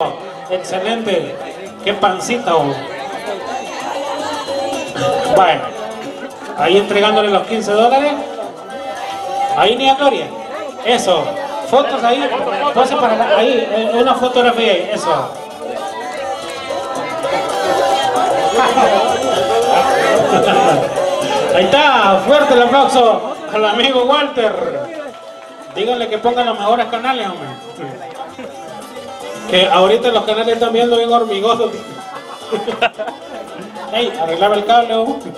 Excelente. Qué pancita, oh. Bueno, ahí entregándole los $15. Ahí ni a Gloria. Eso. Fotos ahí. Pose para ahí. Una fotografía ahí. Eso. Ahí está. Fuerte el aplauso al amigo Walter. Díganle que pongan los mejores canales, hombre. Que ahorita los canales están viendo bien hormigosos. Hey, arreglaba el cable, hombre.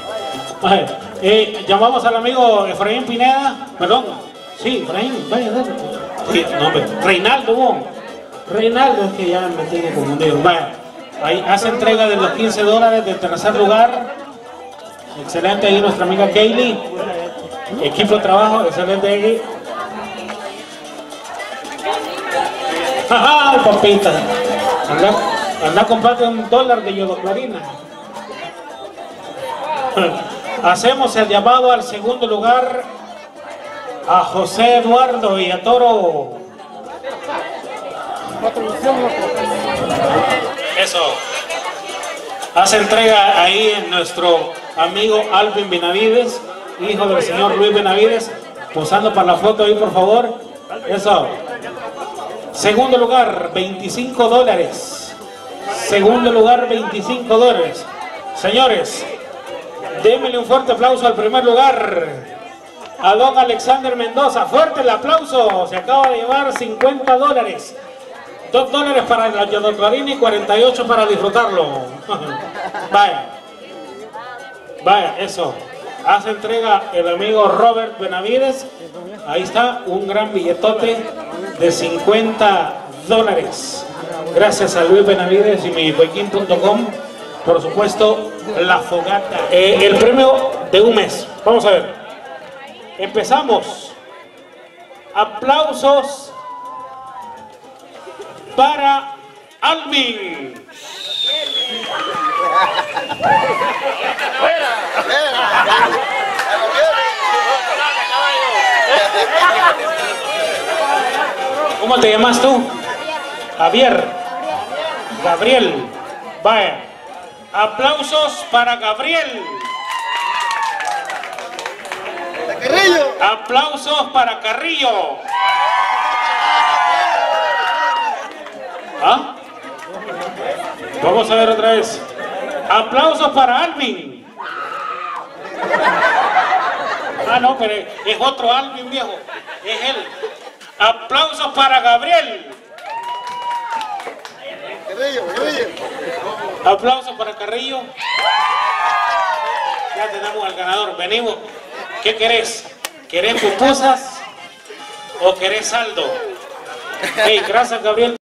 Llamamos al amigo Efraín Pineda. Perdón. Sí, Efraín, vaya, dale. Sí, no, hombre. Reinaldo, Reinaldo, es que ya me tiene confundido. Vaya. Ahí hace entrega de los $15 del tercer lugar. Excelente ahí nuestra amiga Kaylee. Equipo de trabajo, excelente ahí. ¡Ajá, papita! Anda, comprate $1 de yodoclorina. Hacemos el llamado al segundo lugar a José Eduardo y a Toro. Eso. Hace entrega ahí en nuestro amigo Alvin Benavides, hijo del señor Luis Benavides, posando para la foto ahí, por favor. Eso. Segundo lugar, $25. Segundo lugar, $25. Señores, démenle un fuerte aplauso al primer lugar a don Alexander Mendoza. Fuerte el aplauso. Se acaba de llevar $50. $2 para la yodoclorina y 48 para disfrutarlo. Vaya. Vaya, eso. Hace entrega el amigo Robert Benavides. Ahí está, un gran billetote de $50. Gracias a Luis Benavides y miboiquín.com. Por supuesto, la fogata. El premio de un mes. Vamos a ver. Empezamos. Aplausos para Alvin. ¿Cómo te llamas tú? Javier. Gabriel. Vaya. Aplausos para Gabriel. Carrillo. Aplausos para Carrillo. ¿Ah? Vamos a ver otra vez. Aplausos para Alvin. Ah, no, pero es otro Alvin, viejo. Es él. Aplausos para Gabriel. Carrillo. Aplausos para Carrillo. Ya tenemos al ganador. Venimos. ¿Qué querés? ¿Querés pupusas o querés saldo? Hey, gracias, Gabriel.